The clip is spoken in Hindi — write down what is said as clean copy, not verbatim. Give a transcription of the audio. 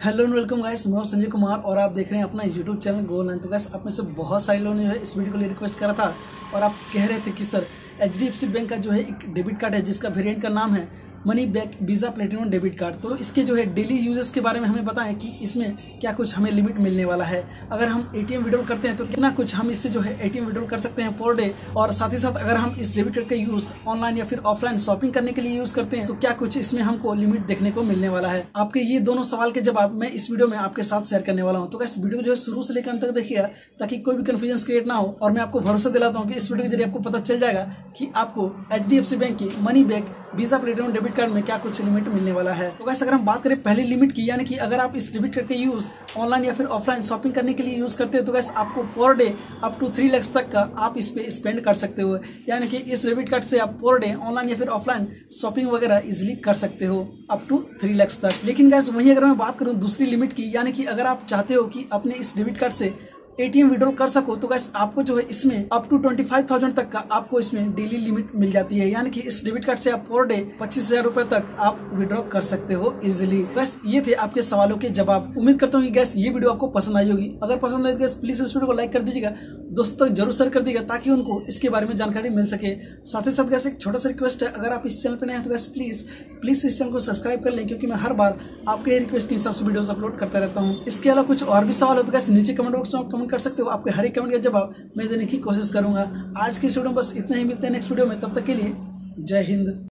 हेलो एंड वेलकम गाइस, मैं हूं संजय कुमार और आप देख रहे हैं अपना यूट्यूब चैनल गोल लाइन। तो गाइस, आप में से बहुत सारे लोगों ने जो है इस वीडियो को लिए रिक्वेस्ट करा था और आप कह रहे थे कि सर एचडीएफसी बैंक का जो है एक डेबिट कार्ड है जिसका वेरिएंट का नाम है money back Visa platinum debit card. तो इसके जो है डेली यूजेस के बारे में हमें बताएं कि इसमें क्या कुछ हमें लिमिट मिलने वाला है। अगर हम एटीएम विड्रॉल करते हैं तो कितना कुछ हम इससे जो है एटीएम विड्रॉल कर सकते हैं पर डे, और साथ ही साथ अगर हम इस डेबिट कार्ड का यूज ऑनलाइन या फिर ऑफलाइन शॉपिंग करने के लिए यूज करते हैं तो क्या कुछ इसमें हमको लिमिट देखने को मिलने वाला है। आपके ये दोनों सवाल के जवाब मैं इस वीडियो में आपके साथ शेयर करने वाला हूँ। तो इस वीडियो को जो है शुरू से लेकर अंत तक देखिएगा ताकि कोई भी कंफ्यूजन क्रिएट ना हो। और मैं आपको भरोसा दिलाता हूँ कि इस वीडियो के जरिए आपको पता चल जाएगा कि आपको एचडीएफसी बैंक की money back Visa platinum debit card में क्या कुछ लिमिट मिलने वाला है। तो गाइस, अगर हम बात करें पहली लिमिट की, यानी कि अगर आप इस डेबिट कार्ड का यूज ऑनलाइन या फिर ऑफलाइन शॉपिंग करने के लिए यूज करते हो तो गाइस आपको per day up to 3 lakh तक का आप इस पे स्पेंड कर सकते हो। यानी कि इस डेबिट कार्ड से आप पर डे ऑनलाइन या फिर ऑफलाइन शॉपिंग वगैरह इजिली कर सकते हो अप टू 3 लाख तक। लेकिन गाइस, वहीं अगर मैं बात करूं दूसरी लिमिट की, यानी कि अगर आप चाहते हो कि अपने इस डेबिट कार्ड से एटीएम विड्रॉल कर सको तो गाइस आपको जो है इसमें अप टू 25,000 तक का आपको इसमें डेली लिमिट मिल जाती है। यानी कि इस डेबिट कार्ड से आप पर डे 25,000 रुपए तक आप विड्रॉ कर सकते हो इजिली। गाइस, ये थे आपके सवालों के जवाब। उम्मीद करता हूँ कि गाइस ये वीडियो आपको पसंद आई होगी। अगर पसंद आई तो गाइस प्लीज इस वीडियो को लाइक कर दीजिएगा, दोस्तों तक जरूर शेयर कर दीजिएगा ताकि उनको इसके बारे में जानकारी मिल सके। साथ ही साथ गाइस एक छोटा सा रिक्वेस्ट है, अगर आप इस चैनल पर नए हैं तो गाइस प्लीज इस चैनल को सब्सक्राइब कर लें, क्योंकि मैं हर बार आपके रिक्वेस्ट के हिसाब से वीडियोस अपलोड करता रहता हूँ। इसके अलावा कुछ और भी सवाल हो तो गाइस नीचे कमेंट बॉक्स में आप कमेंट कर सकते हो। आपके हर एक कमेंट का जवाब मैं देने की कोशिश करूंगा। आज की वीडियो में बस इतना ही, मिलते हैं नेक्स्ट वीडियो में। तब तक के लिए जय हिंद।